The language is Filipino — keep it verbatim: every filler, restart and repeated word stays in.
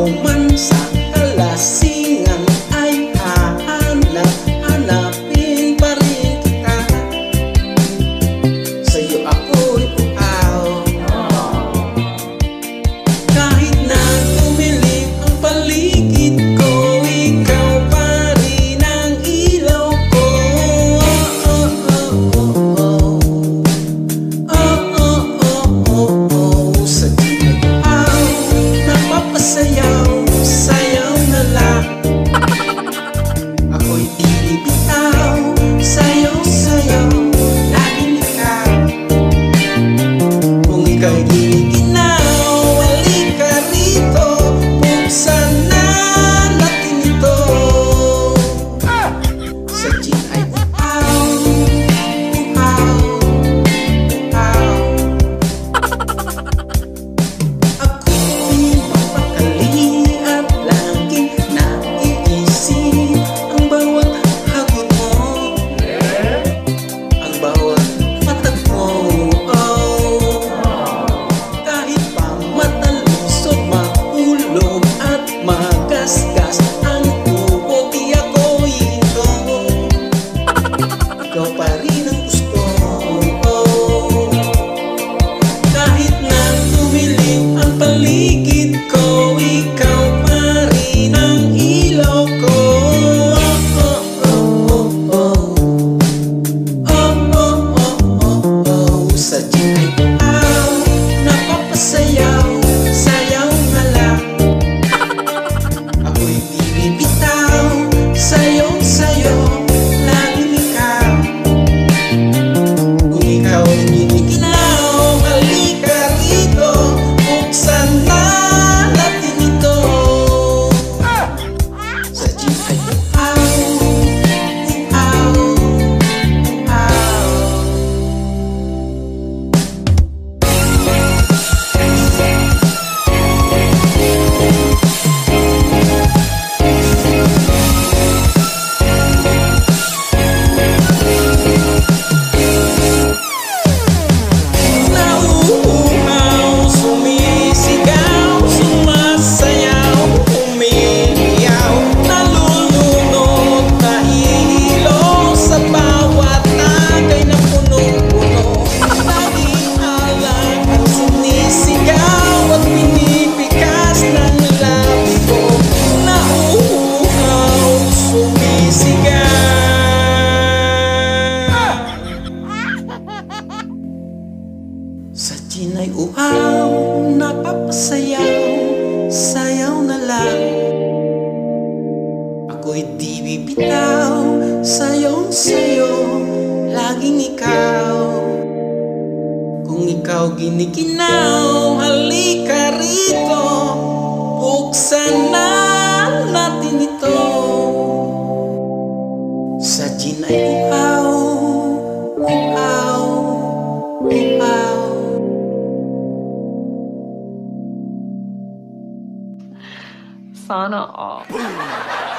man sa kalasingan ay hahanap-hanapin pa rin kita. Sa'yo ako'y uhaw. Kahit na tumilim ang paligid ko, ikaw pa rin ang ilaw ko. Oh, oh, oh, oh, oh. Oh, oh, oh, oh, oh. Sa tingin uhaw, napapasayaw, sayaw na lang. Ako'y di bitaw, sayaw, sayaw, laging ikaw. Kung ika'y giniginaw, halika rito, buksan na natin ito. Sa gin ay uhaw, uhaw, uhaw. Ako'y mapakali at laging naiisip ang bawat hagod mo, ang bawat patag mo. Oh, kahit pa matalusog, mahulog at magasgas ang tuhod, di ako ito. Ikaw pa rin ang gusto. Oh, kahit na tumilim ang paligid ko, ikaw pa rin ang ilaw ko. Oh, oh, oh, oh, oh. Oh, oh, oh, oh, oh. Sa gin ay uhaw, napapasayaw, sayaw na lang. Ako'y di bibitaw, sayaw, sayaw, laging ikaw. Kung ikaw ay giniginaw, halika rito, buksan na natin ito. Sa gin ay uhaw, uhaw, uhaw. Nauuhaw, sumisigaw, sumasayaw, umiiyaw, nalulunod, nahihilo sa bawat tagay na punong-puno. Laging alam at sinisigaw at pinipikas ng labi ko. Nauuhaw, sumisigaw. Sa gin ay uhaw, napapasayaw, sayaw na lang. Ako'y di bibitaw, sayaw, sayaw, laging ikaw. Kung ikaw giniginaw, halika rito, buksan na natin ito. Sa gin ay uhaw, uhaw, uhaw. Sana all.